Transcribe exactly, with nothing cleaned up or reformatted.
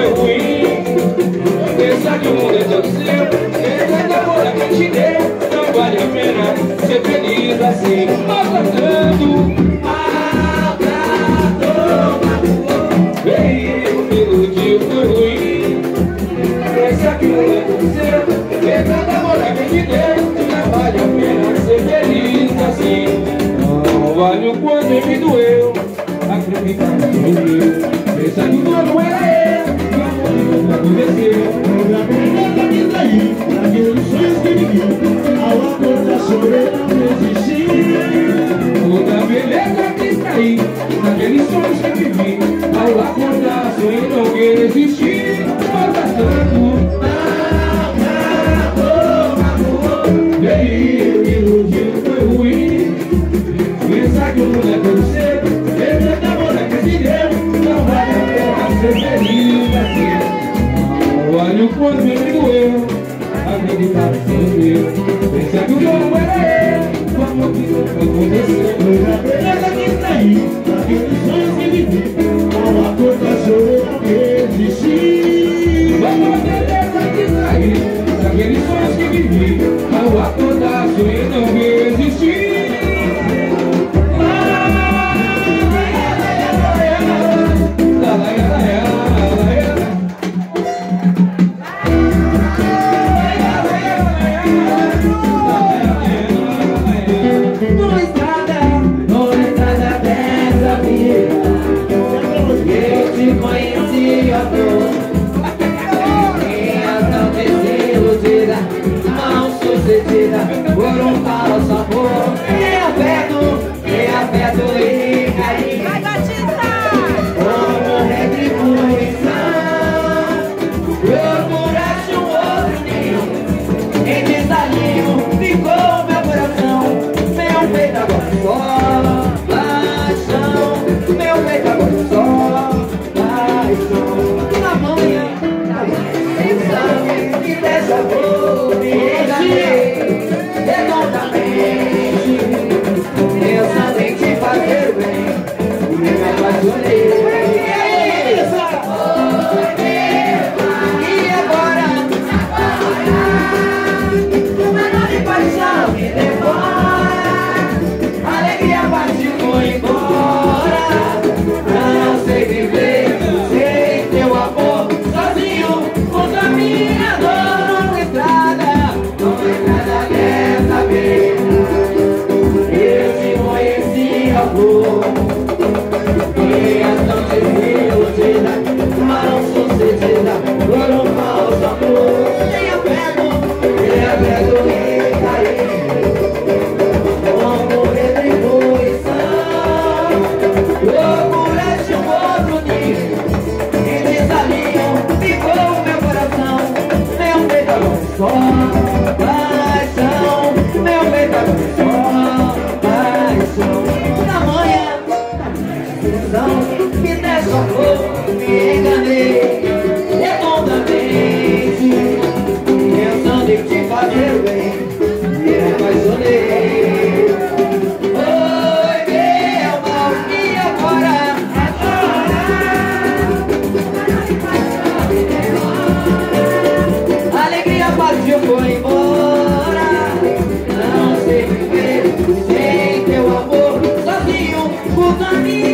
foi ruim. Pensa que o mundo é tão seu, pensa que a amor que te deu, não vale a pena ser feliz assim. Maltratando, maltratou, veio, me iludiu, foi ruim. Pensa que o mundo é tão seu, pensa que a amor que te deu, não vale a pena ser feliz assim. Não vale o quanto me doeu acreditar no meu. Pensa que tudo era eu, que amor nunca aconteceu. Toda beleza que saí, naqueles sonhos que vivi, ao acordar chorei não existir. Toda beleza que saí, naqueles sonhos que vivi, ao acordar sonhei não existir. Maltratando, maltratou, magoou, veio, iludiu, foi ruim. Pensa que o mundo é tão cedo, pensa que a amor é que se deu, não vale a pena ser feliz assim. Não vale o quanto me doeu acreditar no meu. Pensa que o dono era eu, o amor que nunca aconteceu. Toda beleza que saí, naqueles sonhos que vivi, ao acordar chorei não existir. Toda beleza que saí, naqueles sonhos que vivi, ao acordar sonhei não existir. Por um falso amor, nem afeto, nem afeto e carinho. Vai, Batista! Como retribuição, procuraste um outro ninho. Em desalinho ficou meu coração. Meu peito agora só paixão. Meu peito agora só paixão. Na manhã, na manhã, que dessa amor me enganei. Redondamente, pensando em te fazer bem, me apaixonei. E agora? Uma nova paixão me devora, alegria partiu, foi embora. Não sei viver sem teu amor, sozinho, contra a minha dor na estrada. Não é nada dessa vez. Eu te conheci, amor, e é tão desiludida, mas não sucedida por um falso amor. Nem apego, nem apego e carinho, como retribuição. Procuraste um outro ninho, e desalinho ficou meu coração. Meu peito agora só paixão, meu peito agora só paixão. Na manhã, que dessa amor me enganei redondamente, pensando em te fazer bem, me apaixonei. Oi, meu mal, e agora? A alegria partiu, foi embora. Não sei viver sem teu amor, sozinho, por caminho.